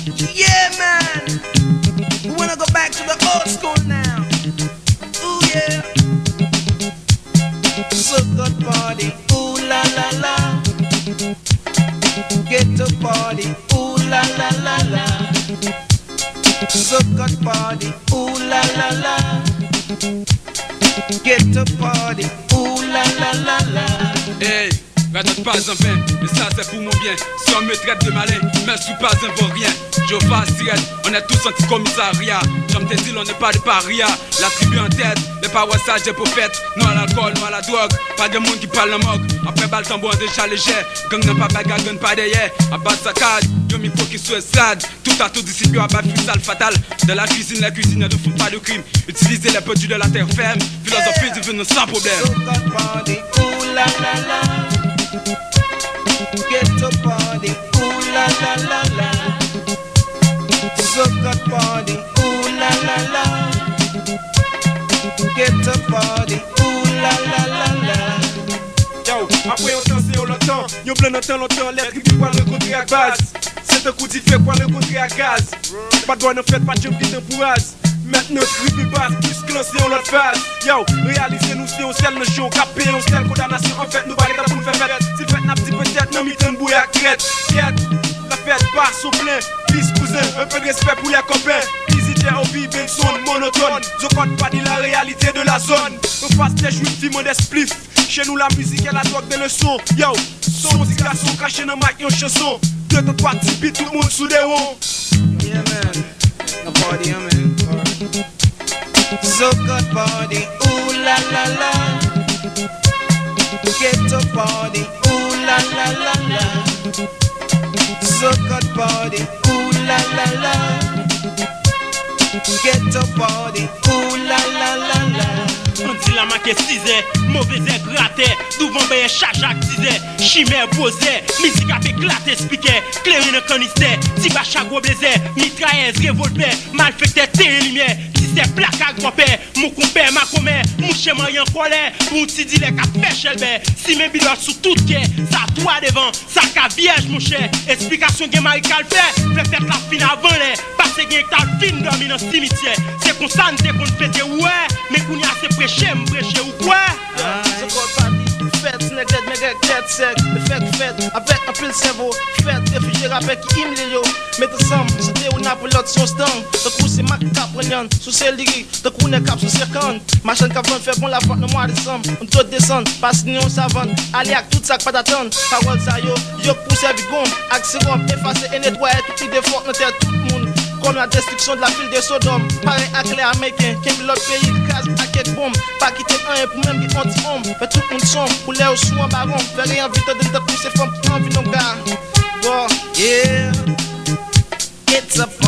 Yeah, man. We wanna go back to the old school now. Ooh, yeah. So good party. Ooh, la, la, la. Get to party. Ooh, la, la, la, la. So good party. Ooh, la, la, la. Get to party. Ooh, la, la, la, la. Hey, radote pas en vain, et ça c'est pour mon bien. Si on me traite de malin, mais je suis pas un vaut rien. Je fasse sirène, on est tous anti-commissariat. J'aime tes îles, on n'est pas des parias. La tribu en tête, les parois sages des prophètes. Non à l'alcool, non à la drogue. Pas de monde qui parle le moque. Après balle tambour, déjà léger. Gang n'a pas bagarre, gang pas derrière. À bas de saccade, yo mi faut qu'il soit estrade. Tout à tout d'ici, à bas sale fatal. De la cuisine, les cuisiniers ne font pas de crime. Utiliser les produits de la terre ferme. Philosophie divine sans problème. So good party. Ooh, la, la, la. Get to party. Ooh, la, la, la, la. So good party. Ooh, la, la, la. Get to party. Ooh, la, la, la, la. Yo, après on t'en sait on l'entend. Yo plein longtemps, l'être qui va rencontrer à base. C'est un coup d'y fait quoi rencontrer à gaz. Pas de droit ne fait pas de jump tempoise. Maintenant triple basse, plus que l'ancien on l'autre phase. Yo, réalisez-nous si on sel le show. Capé, on sel condamnation. En fait, nous barrons pour nous faire fête. Si fête n'a petit peut-être, non, mi-temps bouille à crête. La fête passe au plein. Fils cousin, un peu de respect pour les copains. Visiteurs au vide, une sonne monotone. Je compte pas dire la réalité de la zone. On passe des juifs, timon des spliffs. Chez nous la musique et la drogue des leçons. Yo, son petit garçon caché dans ma chanson. 2 3 petits beats, tout le monde sous des ronds. Yeah, man. A party, yeah, man. So good party. Ooh, la, la, la. Get to party. Ooh, la, la, la, la. So good party. Ooh, la, la, la. Get to party. Ooh, la, la, la, la. On dit la maquette 6 mauvais air gratté, devant ben charge actisé, chimère posé, musique a éclaté, speaker, clairine canister, tiba chago blazer, mitrailleuse, revolver, malfecté, terre lumière, si c'est plaque à grand-père, mon compère, ma commère, mon chemin en colère, pour un petit dilek à faire chelbert, si mes bilotes sous toute quai, ça toi devant, ça qu'a vierge mon cher, explication que Marie fait, fait la fin avant les, parce que t'as fin dormi dans le cimetière, c'est qu'on s'en dit qu'on fait ouais, mais qu'on y a assez prêché ou quoi? So good party, fête, négrette, mégrette, tête sec, fête, avec un peu le cerveau, fête, réfugié avec qui him les yo, mettez ensemble, c'était où n'a pas l'autre son stand, de coup c'est ma cap prenant, sous celle d'Iggy, de coup n'est cap sous circonne, machin cap fait bon la vente le mois de décembre, on doit descendre, passe nous on savane, aller avec tout ça pas d'attendre, parole ça yo pousse avec gomme, avec sérum, effacer et nettoyer tout idée forte dans tête tout le monde. Comme la destruction de la ville de Sodome. Pareil à clair américain, qui est l'autre pays, case à quelques bombes. Pas quitter un pour même des anti-hommes. Fait tout le monde son, pour les sous en baron. Fait rien vite de pousser femmes qui ont envie de gars. Bon, yeah. It's a